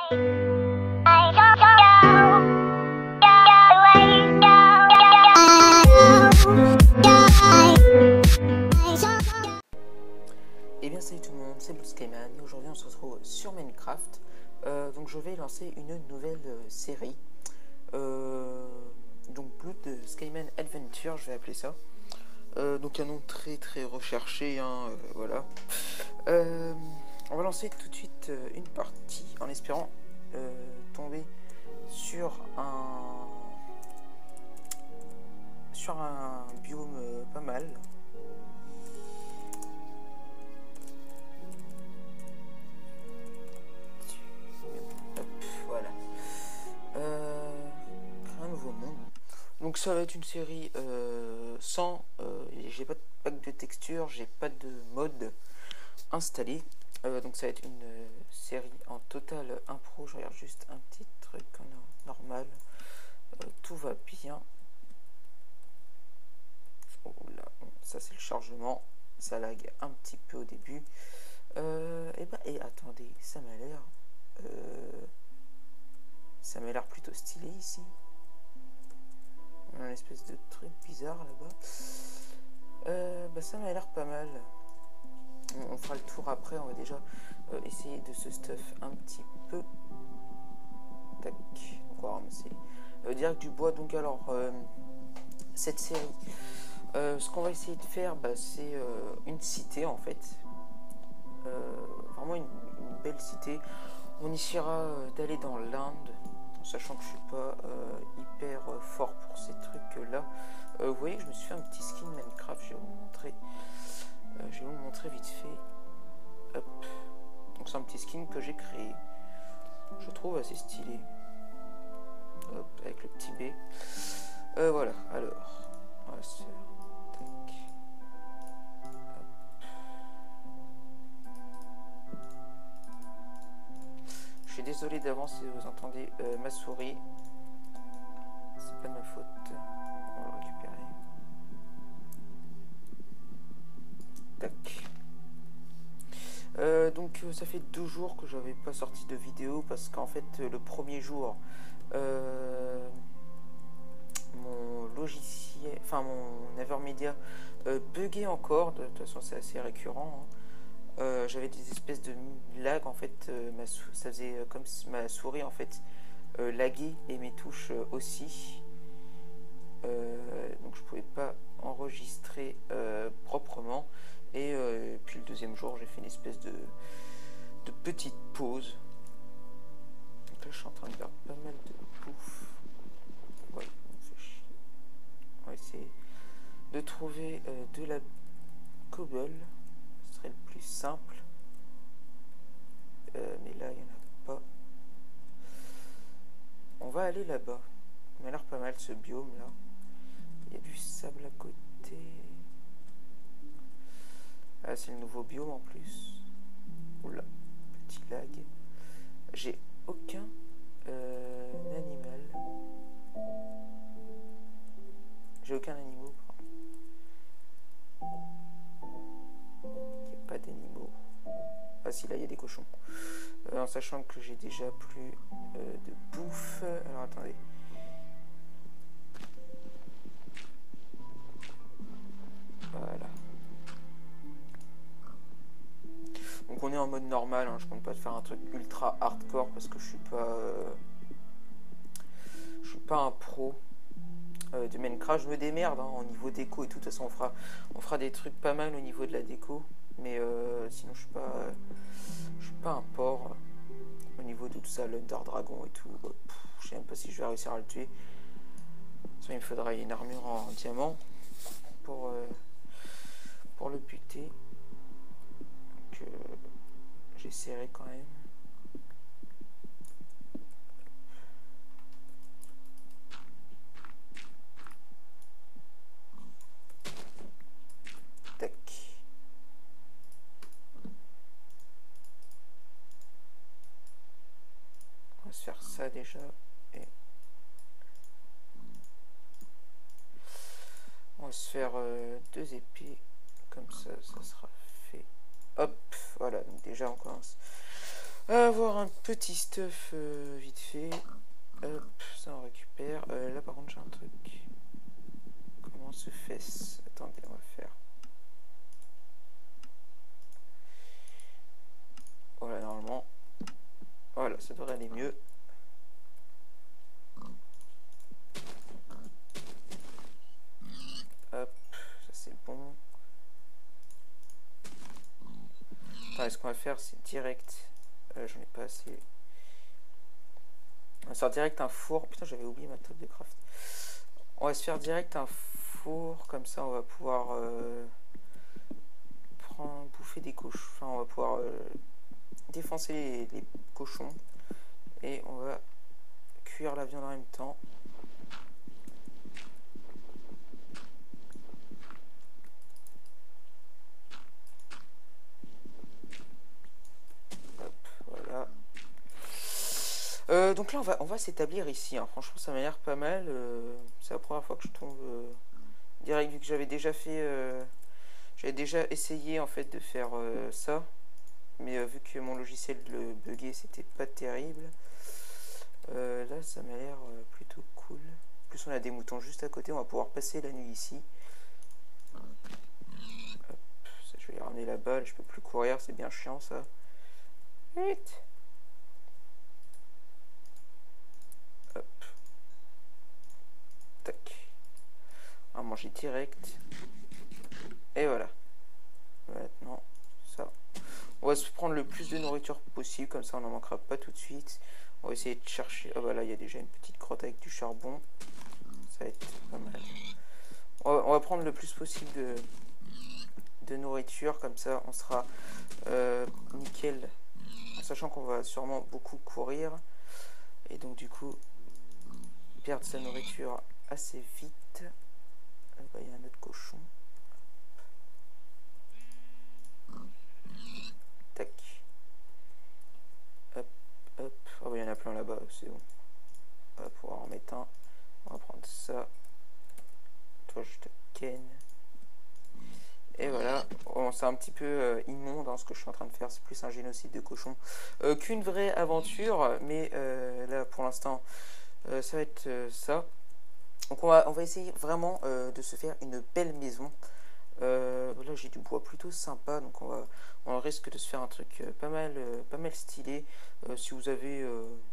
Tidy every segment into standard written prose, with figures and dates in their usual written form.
Et bien salut tout le monde, c'est Blueskyman et aujourd'hui on se retrouve sur Minecraft. Donc je vais lancer une nouvelle série, donc Blood Skyman Adventure, je vais appeler ça. Donc un nom très recherché, hein, voilà. On va lancer tout de suite une partie en espérant tomber sur un biome pas mal. Voilà. Un nouveau monde. Donc ça va être une série sans... j'ai pas de pack de texture, j'ai pas de mode installé. Donc ça va être une série en total impro. Je regarde juste un petit truc en normal. Tout va bien. Oh là, ça c'est le chargement. Ça lag un petit peu au début. Et attendez, ça m'a l'air... ça m'a l'air plutôt stylé ici. On a une espèce de truc bizarre là-bas. Ça m'a l'air pas mal. On fera le tour après. On va déjà essayer de se stuff un petit peu. Tac. On va ramasser direct du bois. Donc alors, cette série, ce qu'on va essayer de faire, c'est une cité en fait. Vraiment une belle cité. On essaiera d'aller dans l'Inde, sachant que je suis pas hyper fort pour ces trucs là. Vous voyez que je me suis fait un petit skin Minecraft, je vais vous montrer. Vite fait. Hop. Donc c'est un petit skin que j'ai créé. Je trouve assez stylé. Hop, avec le petit B. Voilà, alors. On va se faire. Tac. Je suis désolé d'avance si vous entendez ma souris. C'est pas de ma faute. On va le récupérer. Tac. Donc ça fait 2 jours que j'avais pas sorti de vidéo parce qu'en fait le premier jour mon logiciel, enfin mon Avermedia buguait encore. De toute façon c'est assez récurrent, hein. J'avais des espèces de lag en fait, ça faisait comme si ma souris en fait laguait et mes touches aussi, donc je pouvais pas enregistrer proprement. Et puis le deuxième jour j'ai fait une espèce de petite pause. Donc là je suis en train de faire pas mal de bouffe. Ouais, on fait chier. On va essayer de trouver de la cobble. Ce serait le plus simple. Mais là il n'y en a pas. On va aller là-bas. Il m'a l'air pas mal ce biome là. Il y a du sable à côté. Ah, c'est le nouveau biome en plus. Oula, petit lag. J'ai aucun animal. J'ai aucun animal. Il n'y a pas d'animaux. Ah si, là il y a des cochons. En sachant que j'ai déjà plus de bouffe. Alors attendez. Voilà. Donc on est en mode normal, hein. Je compte pas de faire un truc ultra hardcore parce que je suis pas un pro de Minecraft. Je me démerde, hein, au niveau déco et tout. De toute façon on fera des trucs pas mal au niveau de la déco. Mais sinon je suis pas un porc au niveau de tout ça, l'Under Dragon et tout. Je sais même pas si je vais réussir à le tuer. Il me faudra une armure en diamant pour le buter. Donc j'essaierai quand même. Tac. On va se faire ça déjà. Et on va se faire 2 épées. Comme ça, ça sera fait. Hop, voilà. Donc déjà, on commence Avoir un petit stuff vite fait. Hop, ça on récupère. Là par contre j'ai un truc. Comment se fait -ce? Attendez, on va faire. Voilà, normalement. Voilà, ça devrait aller mieux. Hop, ça c'est bon. Attends, ce qu'on va faire, c'est direct. J'en ai pas assez. On va se faire direct un four. Putain, j'avais oublié ma table de craft. On va se faire direct un four. Comme ça, on va pouvoir bouffer des cochons. Enfin, on va pouvoir défoncer les cochons. Et on va cuire la viande en même temps. Donc là on va s'établir ici, hein. Franchement ça m'a l'air pas mal, c'est la première fois que je tombe direct, vu que j'avais déjà fait j'avais déjà essayé en fait de faire ça, mais vu que mon logiciel le buguait, c'était pas terrible. Là ça m'a l'air plutôt cool. En plus on a des moutons juste à côté, on va pouvoir passer la nuit ici. Hop, ça, je vais les ramener là-bas, je peux plus courir, c'est bien chiant ça. Vite. Hop. Tac. On va manger direct. Et voilà. Maintenant, ça. On va se prendre le plus de nourriture possible, comme ça on n'en manquera pas tout de suite. On va essayer de chercher. Ah bah là, il y a déjà une petite grotte avec du charbon. Ça va être pas mal. On va prendre le plus possible de nourriture, comme ça on sera nickel. En sachant qu'on va sûrement beaucoup courir. Et donc du coup, perdre sa nourriture assez vite. Bah, il y a un autre cochon. Tac. Hop, hop. Oh, bah, il y en a plein là-bas, c'est bon. On va pouvoir en mettre un. On va prendre ça. Toi, je te ken. Et voilà. Bon, c'est un petit peu immonde, hein, ce que je suis en train de faire. C'est plus un génocide de cochons qu'une vraie aventure. Mais là, pour l'instant, ça va être ça. Donc on va essayer vraiment de se faire une belle maison. Là j'ai du bois plutôt sympa, donc on risque de se faire un truc pas mal stylé. Si vous avez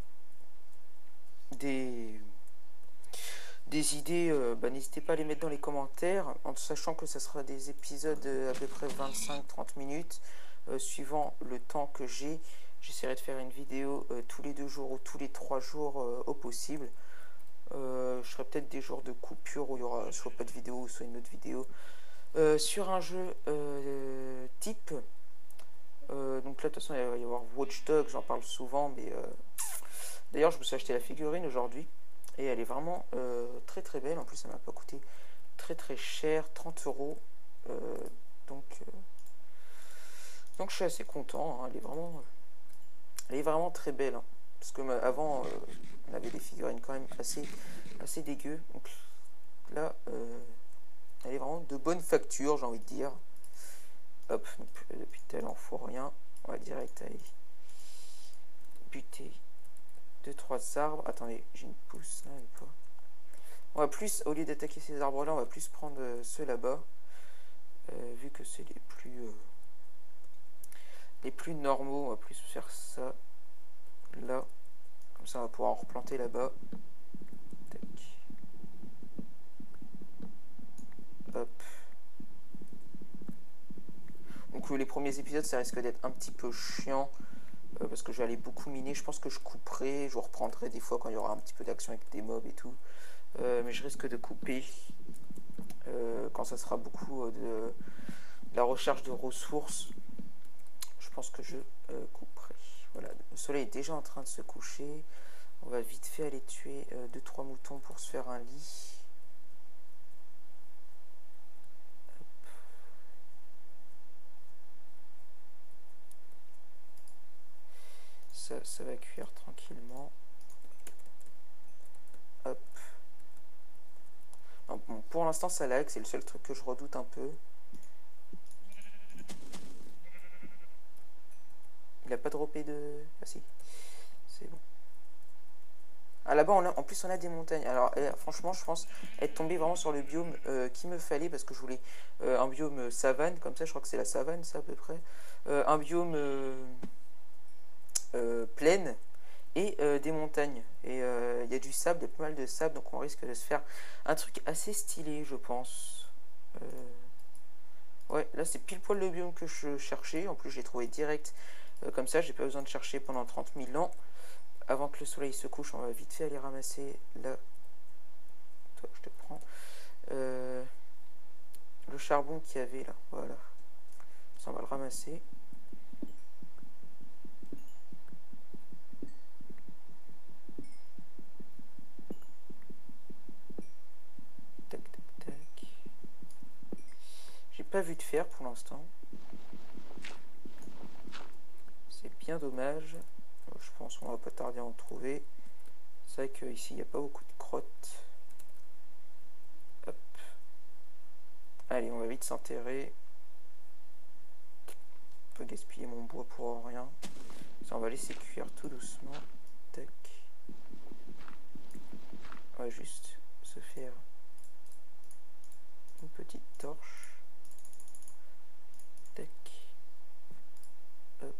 des idées, bah, n'hésitez pas à les mettre dans les commentaires, en sachant que ça sera des épisodes à peu près 25-30 minutes, suivant le temps que j'ai. J'essaierai de faire une vidéo tous les 2 jours ou tous les 3 jours au possible. Je ferai peut-être des jours de coupure où il y aura soit pas de vidéo, soit une autre vidéo. Sur un jeu type, donc là de toute façon il va y avoir Watch Dogs, j'en parle souvent, mais d'ailleurs je me suis acheté la figurine aujourd'hui et elle est vraiment très très belle. En plus ça m'a pas coûté très très cher, 30 euros. Donc je suis assez content, hein. Elle est vraiment très belle, hein. Parce que avant on avait des figurines quand même assez dégueu. Donc là elle est vraiment de bonne facture, j'ai envie de dire. Hop, donc, depuis tout à l'heure, on fout rien. On va direct aller buter 2-3 arbres. Attendez, j'ai une pousse là, et pas. On va plus, au lieu d'attaquer ces arbres là, on va plus prendre ceux là-bas. Vu que c'est les plus normaux, on va plus faire ça là. Comme ça, on va pouvoir en replanter là-bas. Hop. Donc les premiers épisodes, ça risque d'être un petit peu chiant. Parce que je vais aller beaucoup miner. Je pense que je couperai, je reprendrai des fois quand il y aura un petit peu d'action avec des mobs et tout. Mais je risque de couper quand ça sera beaucoup de la recherche de ressources. Je pense que je couperai. Voilà, le soleil est déjà en train de se coucher. On va vite fait aller tuer 2-3 moutons pour se faire un lit. Ça va cuire tranquillement. Hop. Donc, bon, pour l'instant ça lag, c'est le seul truc que je redoute un peu. Il a pas droppé de... Ah si, c'est bon. Ah là-bas, en plus, on a des montagnes. Alors, franchement, je pense être tombé vraiment sur le biome qu'il me fallait parce que je voulais un biome savane, comme ça, je crois que c'est la savane, ça, à peu près. Un biome plaine et des montagnes. Et il y a du sable, il y a pas mal de sable, donc on risque de se faire un truc assez stylé, je pense. Ouais, là, c'est pile poil le biome que je cherchais. En plus, j'ai trouvé direct comme ça, j'ai pas besoin de chercher pendant 30 000 ans. Avant que le soleil se couche, on va vite fait aller ramasser là. Toi, je te prends. Le charbon qu'il y avait là, voilà. Ça, on va le ramasser. Tac, tac, tac. J'ai pas vu de fer pour l'instant. C'est bien dommage. Je pense qu'on va pas tarder à en trouver. C'est vrai qu'ici, il n'y a pas beaucoup de crottes. Hop. Allez, on va vite s'enterrer. Pas gaspiller mon bois pour rien. Ça, on va laisser cuire tout doucement. Tac. On va juste se faire une petite torche. Tac. Hop.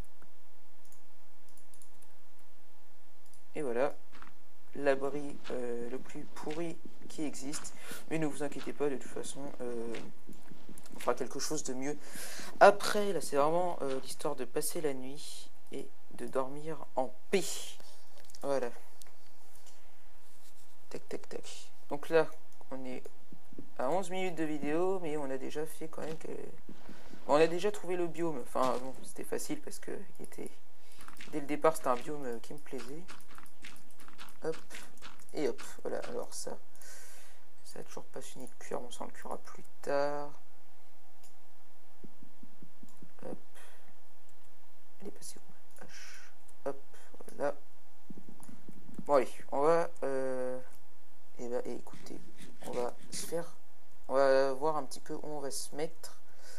Et voilà. L'abri le plus pourri qui existe. Mais ne vous inquiétez pas, de toute façon, on fera quelque chose de mieux. Après, là, c'est vraiment l'histoire de passer la nuit et de dormir en paix. Voilà. Tac, tac, tac. Donc là, on est à 11 minutes de vidéo, mais on a déjà fait quand même que... On a déjà trouvé le biome. Enfin, bon, c'était facile parce que dès le départ, c'était un biome qui me plaisait. Hop. Et hop. Voilà, alors ça n'a toujours pas fini de cuire. On s'en le cuira plus tard. Hop. Elle est passée où? H. Hop. Voilà. Bon, allez. On va... Et bah, écoutez, on va se faire... On va voir un petit peu où on va se mettre.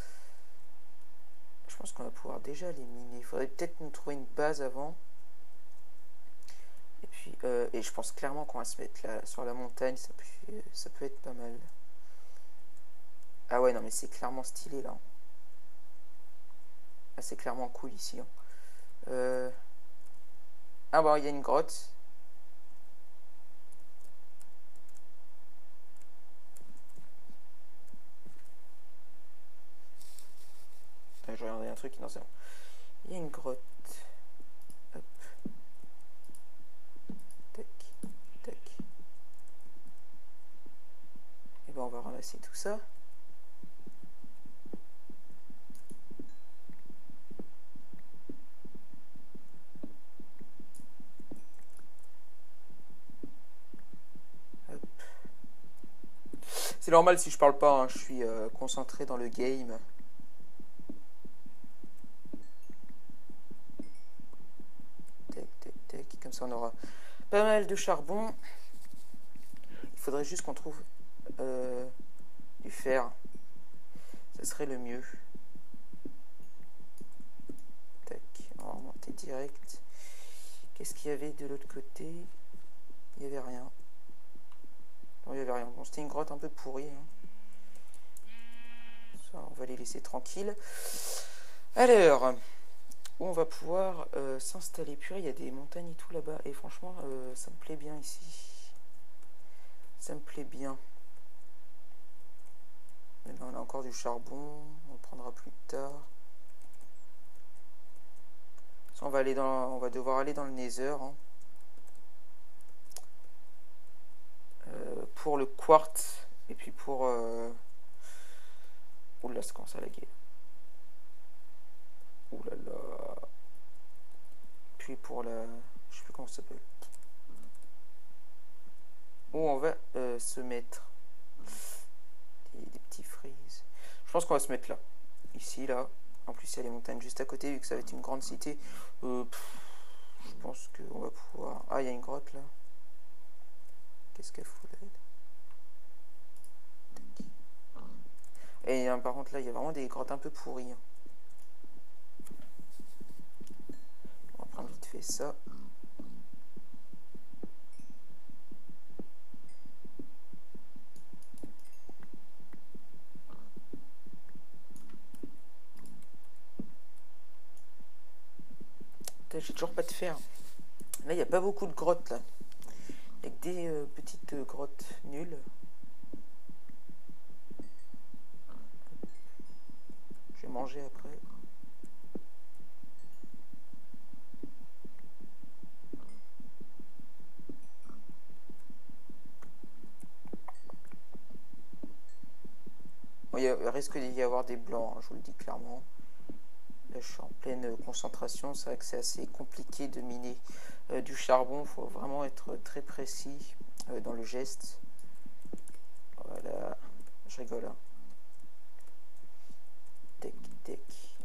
Je pense qu'on va pouvoir déjà les miner. Il faudrait peut-être nous trouver une base avant. Et puis, et je pense clairement qu'on va se mettre là sur la montagne. Ça peut être pas mal. Ah ouais, non, mais c'est clairement stylé là. Ah, c'est clairement cool ici. Ah bon, il y a une grotte. Je regardais un truc, non c'est bon. Il y a une grotte. Hop. Tac, tac. Et ben on va ramasser tout ça. Hop. C'est normal si je parle pas, hein, je suis concentré dans le game. Comme ça on aura pas mal de charbon. Il faudrait juste qu'on trouve du fer. Ça serait le mieux. Tac, on va remonter direct. Qu'est-ce qu'il y avait de l'autre côté? Il n'y avait rien. Non, il n'y avait rien. Bon, c'était une grotte un peu pourrie. Hein. Ça, on va les laisser tranquilles. Alors... où on va pouvoir s'installer. Purée, il y a des montagnes et tout là-bas. Et franchement, ça me plaît bien ici. Ça me plaît bien. Maintenant, on a encore du charbon. On le prendra plus tard. On va devoir aller dans le Nether. Hein. Pour le quartz. Et puis pour... Oula, ça commence à laguer. Ouh là là. Puis pour la... Je sais plus comment ça s'appelle. Où on va se mettre. Des petits frises. Je pense qu'on va se mettre là. Ici, là. En plus, il y a les montagnes juste à côté, vu que ça va être une grande cité. Je pense qu'on va pouvoir... Ah, il y a une grotte là. Qu'est-ce qu'elle fout là? Et par contre, là, il y a vraiment des grottes un peu pourries. Hein. fait ça. J'ai toujours pas de fer. Là, il n'y a pas beaucoup de grottes, là. Il y a que des petites grottes nulles. Je vais manger après. Bon, il risque d'y avoir des blancs, hein, je vous le dis clairement. Là, je suis en pleine concentration. C'est vrai que c'est assez compliqué de miner du charbon. Il faut vraiment être très précis dans le geste. Voilà. Je rigole. Hein. Tac, tac.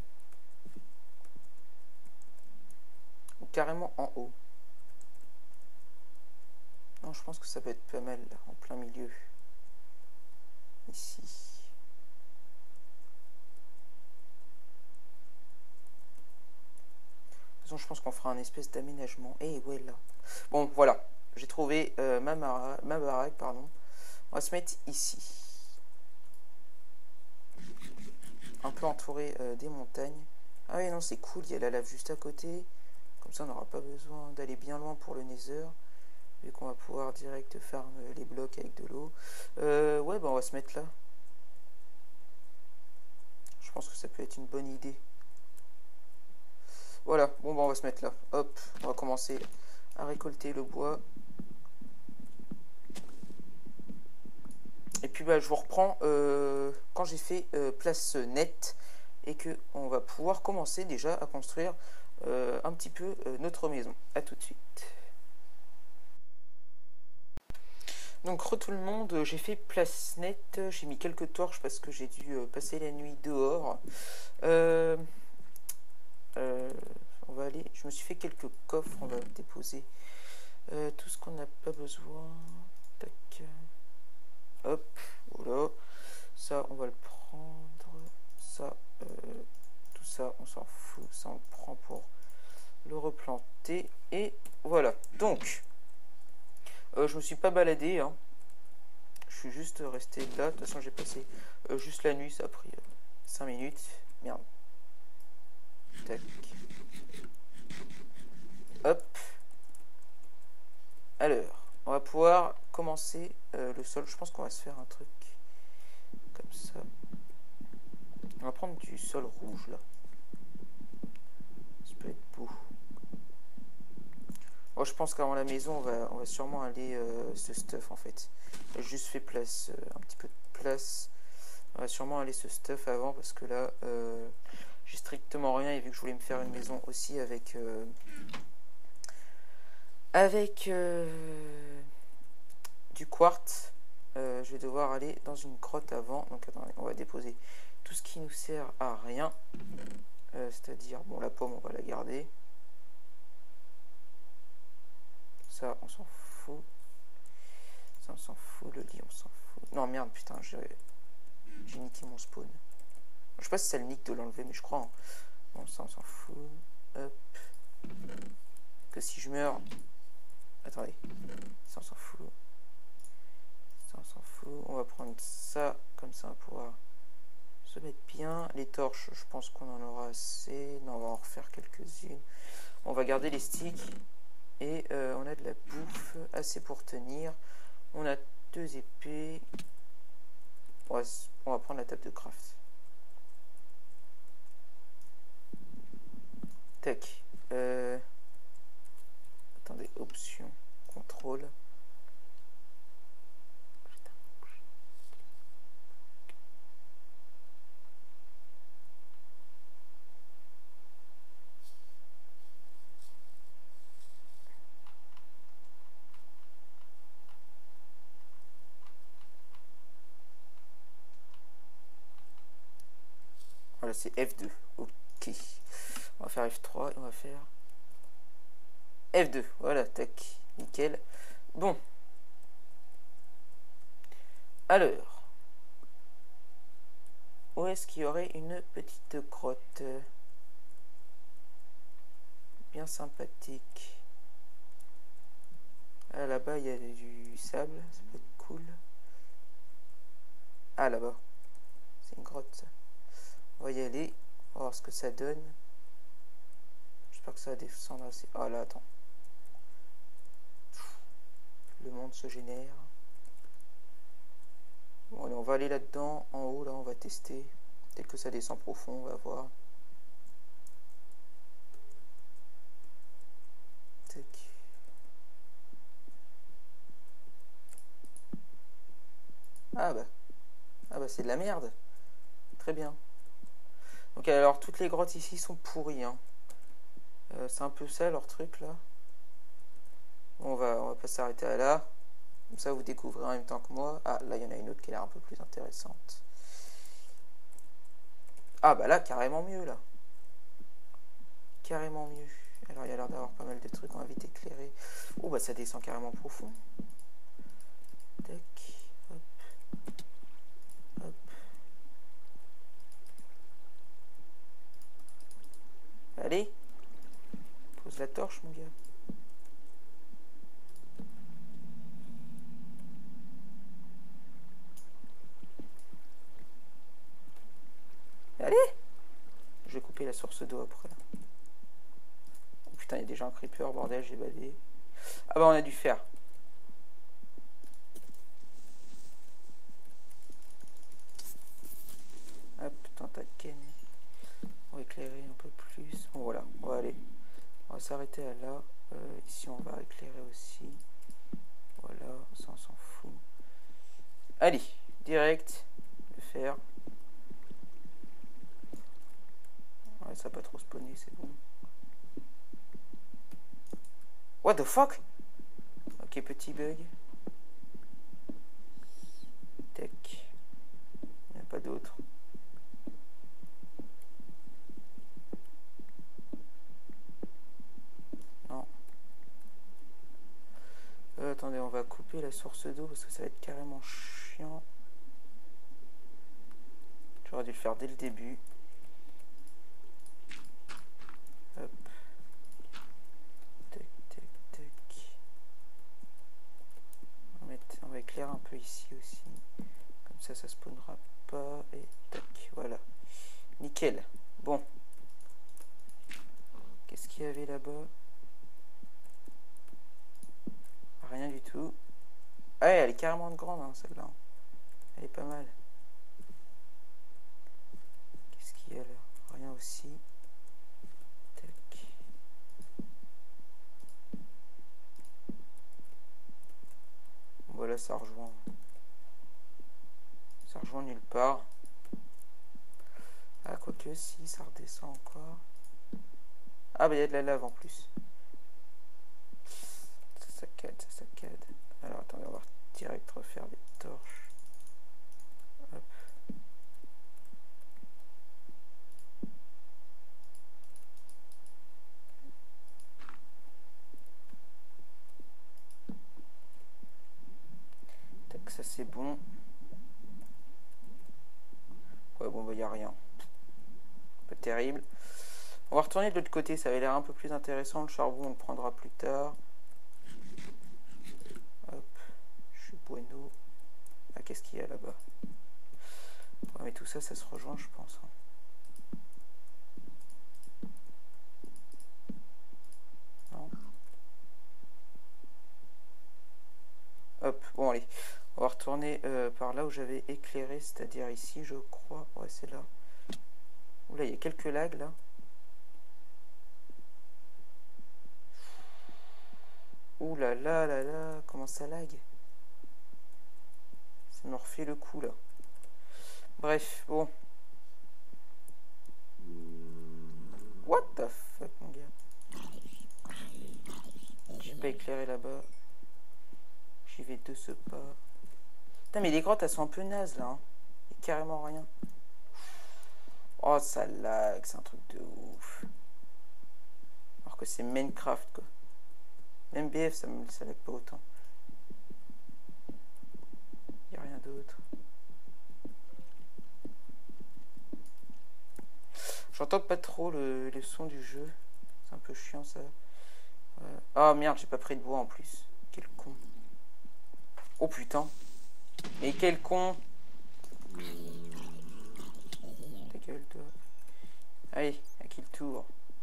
Ou carrément en haut. Non, je pense que ça peut être pas mal, là, en plein milieu. Ici. Je pense qu'on fera un espèce d'aménagement. Et ouais, là. Bon, voilà. J'ai trouvé ma baraque, pardon. On va se mettre ici. Un peu entouré des montagnes. Ah oui, non, c'est cool. Il y a la lave juste à côté. Comme ça, on n'aura pas besoin d'aller bien loin pour le Nether. Vu qu'on va pouvoir direct farm les blocs avec de l'eau. Ouais, bah on va se mettre là. Je pense que ça peut être une bonne idée. Voilà, bon bah on va se mettre là. Hop, on va commencer à récolter le bois. Et puis bah je vous reprends quand j'ai fait place nette et que on va pouvoir commencer déjà à construire un petit peu notre maison. A tout de suite. Donc tout le monde, j'ai fait place nette, j'ai mis quelques torches parce que j'ai dû passer la nuit dehors. On va aller, je me suis fait quelques coffres, on va déposer tout ce qu'on n'a pas besoin. Tac. Hop, voilà. Ça, on va le prendre. Ça, tout ça, on s'en fout. Ça, on le prend pour le replanter. Et voilà. Donc, je me suis pas baladé. Hein. Je suis juste resté là. De toute façon, j'ai passé juste la nuit. Ça a pris 5 minutes. Merde. Tac. Hop. Alors, on va pouvoir commencer le sol. Je pense qu'on va se faire un truc comme ça. On va prendre du sol rouge là. Ça peut être beau. Oh, je pense qu'avant la maison, on va sûrement aller ce stuff en fait. J'ai juste fait place, un petit peu de place. On va sûrement aller ce stuff avant parce que là, j'ai strictement rien. Et vu que je voulais me faire une maison aussi avec du quartz, je vais devoir aller dans une grotte avant. Donc attendez, on va déposer tout ce qui nous sert à rien. C'est-à-dire, bon, la pomme, on va la garder. Ça, on s'en fout. Ça, on s'en fout. Le lit, on s'en fout. Non, merde, putain, j'ai niqué mon spawn. Je sais pas si c'est le nick de l'enlever, mais je crois. Hein. Bon, ça, on s'en fout. Hop. Que si je meurs... Attendez. Ça, on s'en fout. Ça, on s'en fout. On va prendre ça. Comme ça, on va pouvoir se mettre bien. Les torches, je pense qu'on en aura assez. Non, on va en refaire quelques-unes. On va garder les sticks. Et on a de la bouffe assez pour tenir. On a 2 épées. On va prendre la table de craft. Tac. Attendez, option, contrôle. Voilà, c'est F2. Ok. On va faire F3 et on va faire F2. Voilà, tac. Nickel. Bon. Alors. Où est-ce qu'il y aurait une petite grotte? bien sympathique. Ah, là-bas, il y a du sable, ça peut être cool. Ah, là-bas, c'est une grotte, ça. On va y aller, on va voir ce que ça donne. J'espère que ça va descendre assez... Ah, là, attends. Le monde se génère. Bon, allez, on va aller là-dedans, en haut, là, on va tester. Dès que ça descend profond, on va voir. Tac. Ah bah c'est de la merde. Très bien. Donc alors toutes les grottes ici sont pourries. Hein. C'est un peu ça leur truc là. On va pas s'arrêter à là. Comme ça vous découvrez en même temps que moi. Ah là il y en a une autre qui a l'air un peu plus intéressante. Ah bah là carrément mieux là. Carrément mieux. Alors il y a l'air d'avoir pas mal de trucs, on va vite éclairer. Oh bah ça descend carrément profond. Tac. Hop. Hop. Allez. Pose la torche mon gars. Allez. Je vais couper la source d'eau après. Oh putain, il y a déjà un creeper, bordel, j'ai badé. Ah bah on a du fer. Hop, tentaken. On va éclairer un peu plus. Bon voilà, on va aller. On va s'arrêter à là. Ici on va éclairer aussi. Voilà, ça on s'en fout. Allez, direct. Le fer. Ouais, ça va pas trop spawner, c'est bon. What the fuck? Ok, petit bug. Tac. Il n'y en a pas d'autre. Non. Attendez, on va couper la source d'eau parce que ça va être carrément chiant. J'aurais dû le faire dès le début. Hop. Tac, tac, tac. On va éclairer un peu ici aussi. Comme ça spawnera pas. Et tac, voilà. Nickel. Bon. Qu'est-ce qu'il y avait là-bas? Rien du tout. Ah ouais, elle est carrément grande, hein, celle-là. Elle est pas mal. Qu'est-ce qu'il y a là? Rien aussi. Tac. Voilà, ça rejoint. Ça rejoint nulle part. Ah, quoique, si, ça redescend encore. Ah, bah il y a de la lave en plus. Ça saccade, ça saccade. Alors, attendez, on va direct refaire des torches. Hop. Tac, ça c'est bon. Ouais, bon, bah, il n'y a rien. Pas terrible. On va retourner de l'autre côté, ça avait l'air un peu plus intéressant. Le charbon, on le prendra plus tard. Hop, je suis bueno. Ah, qu'est-ce qu'il y a là-bas? Ouais, mais tout ça, ça se rejoint, je pense. Non. Hop, bon, allez. On va retourner par là où j'avais éclairé, c'est-à-dire ici, je crois. Ouais, c'est là. Oula, il y a quelques lags, là. Ouh là là là là, comment ça lag? Ça me refait le coup là. Bref, bon. What the fuck mon gars? J'ai pas éclairé là-bas. J'y vais de ce pas. Putain mais les grottes elles sont un peu nazes là. Hein. Il y a carrément rien. Oh ça lag, c'est un truc de ouf. Alors que c'est Minecraft quoi. Même BF ça lag pas autant. Il n'y a rien d'autre. J'entends pas trop le son du jeu. C'est un peu chiant ça. Ah merde, j'ai pas pris de bois en plus. Quel con. Oh putain. Mais quel con. Ta gueule toi. Allez, à qui le tour.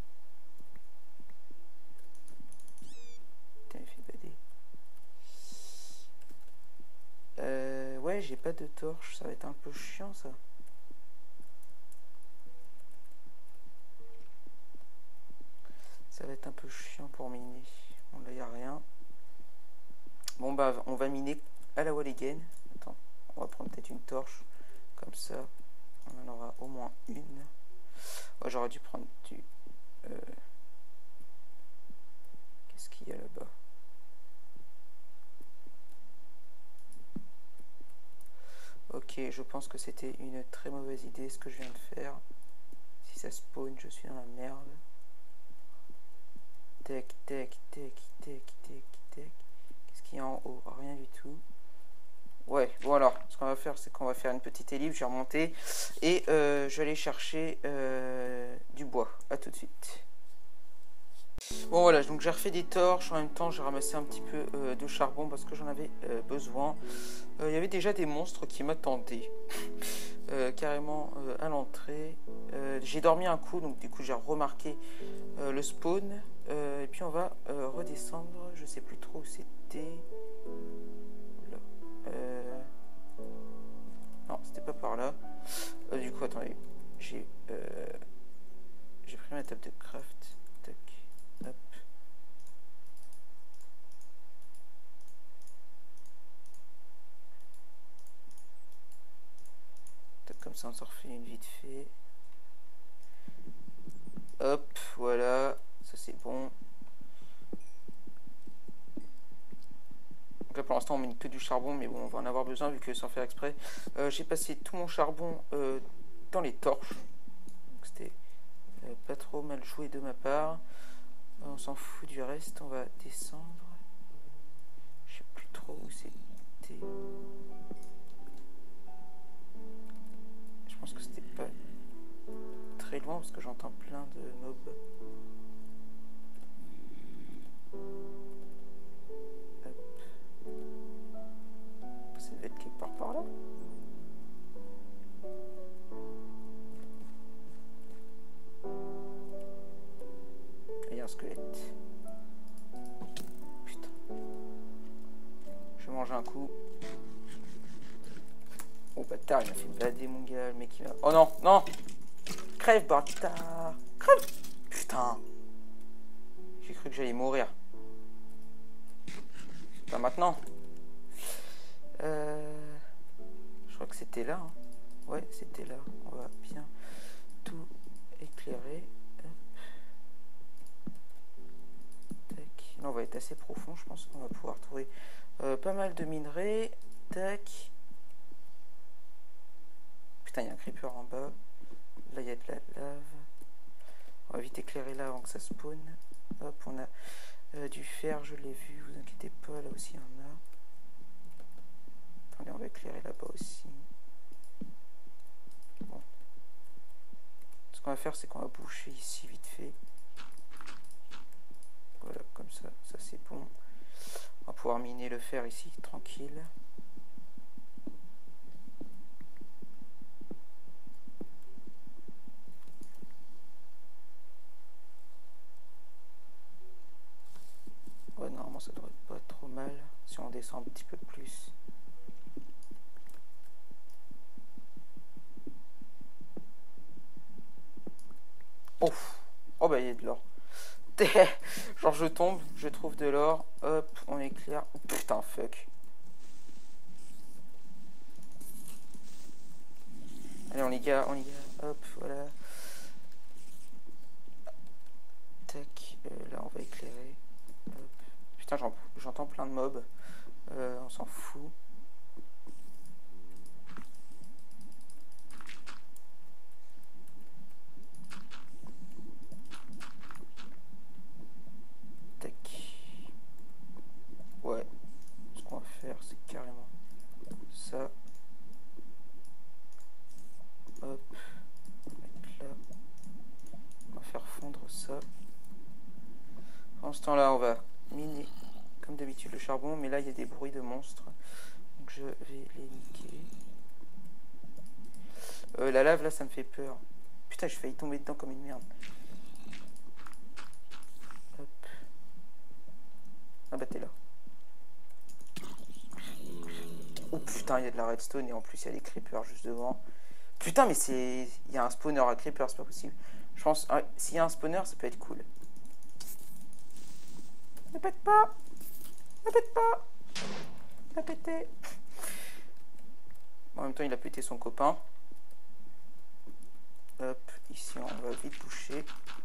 Putain, il fait bader. Ouais, j'ai pas de torche, ça va être un peu chiant ça. Ça va être un peu chiant pour miner. Bon là y a rien. Bon bah on va miner à la wall again. Attends, on va prendre peut-être une torche. Comme ça, on en aura au moins une. Oh, j'aurais dû prendre du... Qu'est-ce qu'il y a là-bas? Ok, je pense que c'était une très mauvaise idée ce que je viens de faire. Si ça spawn, je suis dans la merde. Tac, tac, tac, tac, tac, tac. Qu'est-ce qu'il y a en haut? Rien du tout. Ouais, bon alors, ce qu'on va faire, c'est qu'on va faire une petite ellipse, je vais remonter. Et je vais aller chercher du bois. À tout de suite. Bon voilà, donc j'ai refait des torches, en même temps j'ai ramassé un petit peu de charbon parce que j'en avais besoin. Il y avait déjà des monstres qui m'attendaient carrément à l'entrée. J'ai dormi un coup, donc du coup j'ai remarqué le spawn. Et puis on va redescendre, je sais plus trop où c'était. Non, c'était pas par là. Du coup, attendez, j'ai pris ma table de craft. Tac, hop. Tac, comme ça on s'en refait une vite fait. Hop, voilà, ça c'est bon. Donc là pour l'instant on mine que du charbon, mais bon on va en avoir besoin vu que sans faire exprès. J'ai passé tout mon charbon dans les torches. Donc c'était pas trop mal joué de ma part. On s'en fout du reste, on va descendre. Je sais plus trop où c'était. Je pense que c'était pas très loin parce que j'entends plein de mobs. Hop. Ça devait être quelque part par là. Il y a un squelette. Putain. Je vais manger un coup. Oh bâtard, il m'a fait blader mon gars, le mec il m'a... Oh non, non. Crève bâtard. Crève. Putain. J'ai cru que j'allais mourir. Pas maintenant. Je crois que c'était là. Hein. Ouais, c'était là. On va bien tout éclairer. Tac. Là, on va être assez profond. Je pense qu'on va pouvoir trouver pas mal de minerais. Tac. Putain, il y a un creeper en bas. Là, il y a de la lave. On va vite éclairer là avant que ça spawn. Hop, on a du fer, je l'ai vu. Vous inquiétez pas, là aussi, il y en a. Attendez, on va éclairer là-bas aussi. Bon. Ce qu'on va faire, c'est qu'on va boucher ici vite fait. Voilà, comme ça, ça c'est bon. On va pouvoir miner le fer ici, tranquille. Ouais, normalement ça devrait pas être trop mal si on descend un petit peu plus. Oh, oh bah il y a de l'or. Genre je tombe, je trouve de l'or, hop, on éclaire. Oh, putain, fuck. Allez, on y gars, hop, voilà. Tac, là on va éclairer. Hop. Putain, j'entends plein de mobs. On s'en fout. Tac. Ouais. Ce qu'on va faire, c'est carrément ça. Hop. On va mettre là. On va faire fondre ça. cultive le charbon, mais là il y a des bruits de monstres. Donc je vais les niquer. La lave là ça me fait peur. Putain, j'ai failli tomber dedans comme une merde. Hop. Ah bah t'es là. Oh putain, il y a de la redstone et en plus il y a des creepers juste devant. Putain, mais c'est... Il y a un spawner à creepers, c'est pas possible. Je pense... Ah, s'il y a un spawner, ça peut être cool. Ne pète pas. Ne pète pas. Ne péter. En même temps, il a pété son copain. Hop, ici on va vite boucher.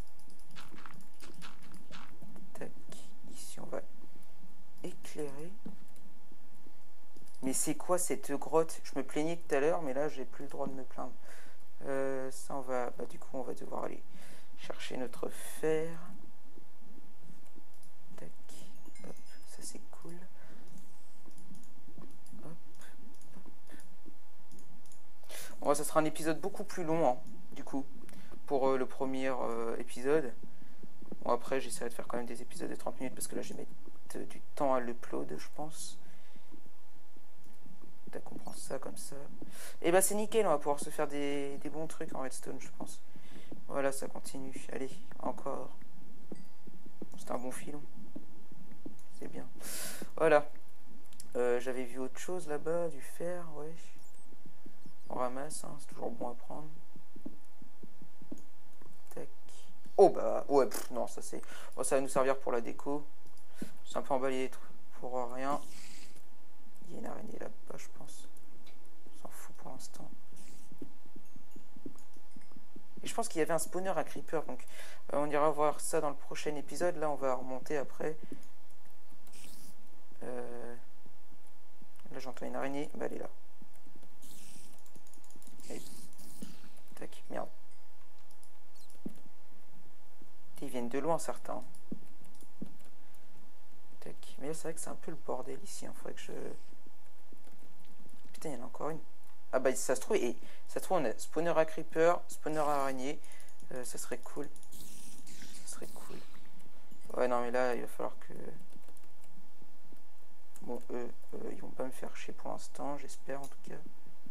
Tac, ici on va éclairer. Mais c'est quoi cette grotte? Je me plaignais tout à l'heure, mais là j'ai plus le droit de me plaindre. Ça on va... Bah, du coup on va devoir aller chercher notre fer. Tac, hop, ça c'est cool. Hop, hop. Bon, ça sera un épisode beaucoup plus long, hein, du coup, pour le premier épisode. Bon, après j'essaierai de faire quand même des épisodes de 30 minutes parce que là je vais mettre du temps à l'upload, je pense. Tac, on prend ça comme ça. Et bah c'est nickel, on va pouvoir se faire des bons trucs en redstone, je pense. Voilà, ça continue. Allez, encore. C'est un bon filon. C'est bien. Voilà. J'avais vu autre chose là-bas, du fer, ouais. On ramasse, hein, c'est toujours bon à prendre. Tac. Oh bah, ouais, non, ça c'est... Bon, ça va nous servir pour la déco. C'est un peu emballé pour rien. Il y a une araignée là-bas, je pense. On s'en fout pour l'instant. Et je pense qu'il y avait un spawner à creeper, donc on ira voir ça dans le prochain épisode. Là, on va remonter après. Là, j'entends une araignée. Bah, elle est là. Et... Tac, merde. Ils viennent de loin, certains. Tac. Mais là, c'est vrai que c'est un peu le bordel ici. Hein. Faudrait que je... Putain, il y en a encore une. Ah bah, ça se trouve, on a spawner à creeper, spawner à araignée. Ça serait cool. Ça serait cool. Ouais, non, mais là, il va falloir que... Bon, ils vont pas me faire chier pour l'instant, j'espère en tout cas.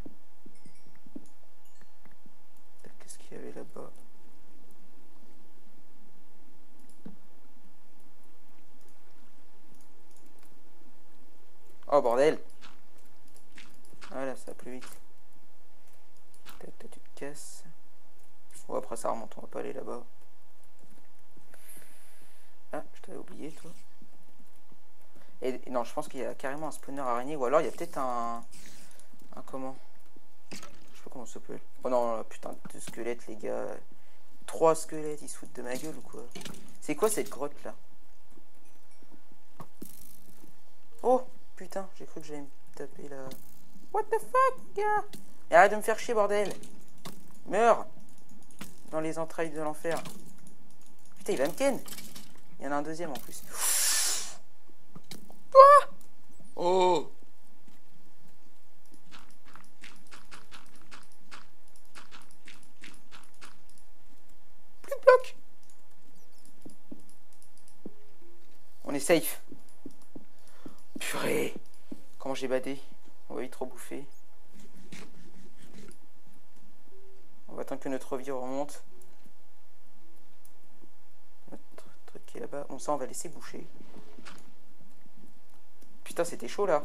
Qu'est-ce qu'il y avait là-bas? Oh bordel! Voilà, ça va plus vite. Tac, toi tu te casses. Bon, après ça remonte, on va pas aller là-bas. Ah, je t'avais oublié, toi. Et non, je pense qu'il y a carrément un spawner araignée, ou alors il y a peut-être un comment? Je sais pas comment ça s'appelle. Oh non, putain de squelettes, les gars. 3 squelettes, ils se foutent de ma gueule ou quoi? C'est quoi cette grotte là? Oh putain, j'ai cru que j'allais me taper là. What the fuck, gars? Et arrête de me faire chier, bordel! Meurs! Dans les entrailles de l'enfer. Putain, il va me ken! Il y en a un deuxième en plus. Ah! Oh! Plus de blocs! On est safe. Purée! Comment j'ai badé? On va vite rebouffer. On va attendre que notre vie remonte. Notre truc qui est là-bas. Bon, ça, on va laisser boucher. Putain, c'était chaud là.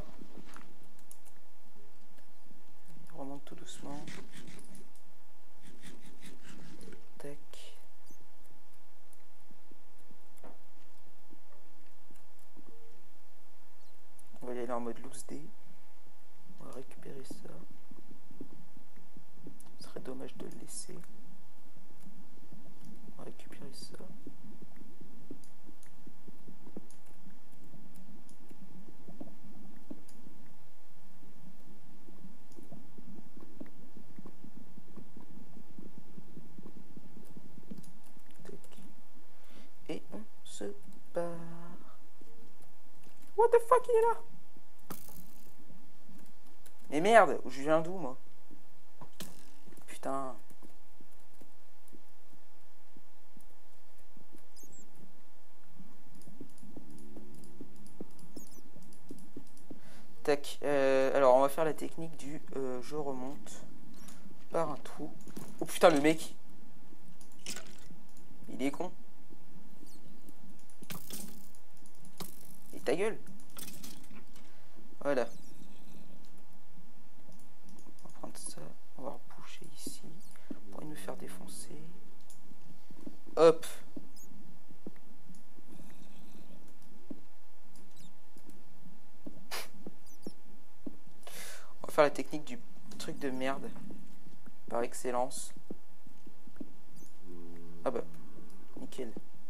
On remonte tout doucement. Tac. On va y aller en mode loose day. On va récupérer ça. Ce serait dommage de le laisser. On va récupérer ça. Et on se barre. What the fuck, il est là? Mais merde, je viens d'où moi? Putain. Tac. Alors, on va faire la technique du je remonte par un trou. Oh putain, le mec. Il est con. Et ta gueule. Voilà. On va prendre ça. On va reboucher ici. Pour me faire défoncer. Hop. On va faire la technique du truc de merde. Par excellence. Ah bah. Nickel.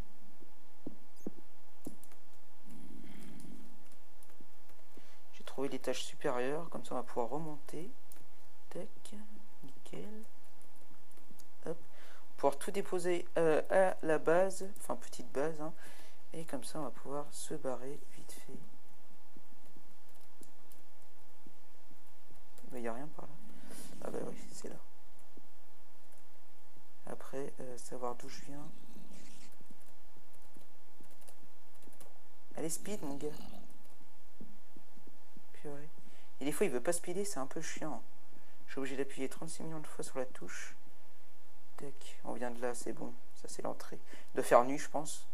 J'ai trouvé l'étage supérieur. Comme ça on va pouvoir remonter. Tac. Nickel. Hop. Pouvoir tout déposer à la base. Enfin petite base. Hein. Et comme ça on va pouvoir se barrer vite fait. Il n'y a rien par là. Ah bah oui, c'est là. Après, savoir d'où je viens. Allez, speed, mon gars. Purée. Et des fois, il veut pas speeder, c'est un peu chiant. Je suis obligé d'appuyer 36 millions de fois sur la touche. Tac, on vient de là, c'est bon. Ça, c'est l'entrée. De faire nuit, je pense.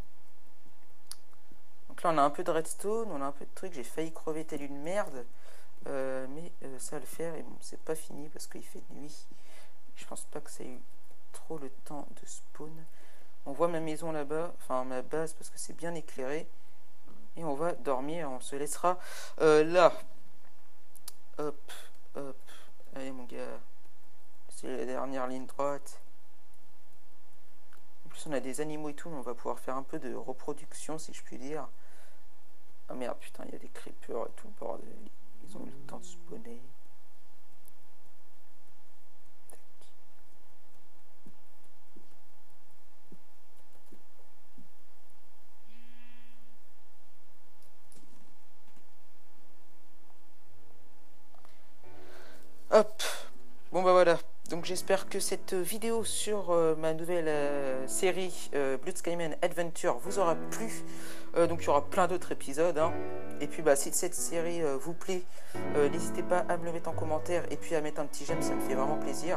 Donc là, on a un peu de redstone, on a un peu de trucs. J'ai failli crever telle une merde. Mais ça va le faire. Et bon, c'est pas fini parce qu'il fait nuit. Je pense pas que ça ait eu trop le temps de spawn. On voit ma maison là-bas, enfin ma base parce que c'est bien éclairé. Et on va dormir, on se laissera là. Hop, hop. Allez mon gars. C'est la dernière ligne droite. En plus on a des animaux et tout, mais on va pouvoir faire un peu de reproduction si je puis dire. Ah merde, putain, il y a des creepers et tout, bordel. Ils ont eu le temps de spawner. Hop, bon bah voilà, donc j'espère que cette vidéo sur ma nouvelle série Blood Skyman Adventure vous aura plu. Donc il y aura plein d'autres épisodes, hein. Et puis bah si cette série vous plaît, n'hésitez pas à me le mettre en commentaire et puis à mettre un petit j'aime, ça me fait vraiment plaisir.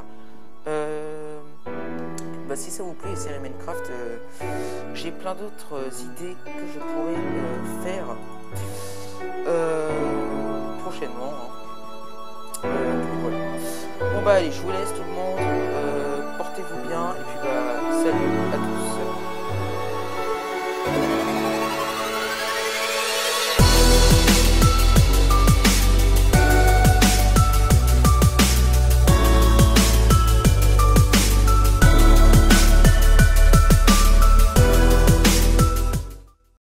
Bah si ça vous plaît, les séries Minecraft, j'ai plein d'autres idées que je pourrais faire prochainement, hein. Voilà. Bon bah allez, je vous laisse tout le monde, portez-vous bien et puis bah salut à tous.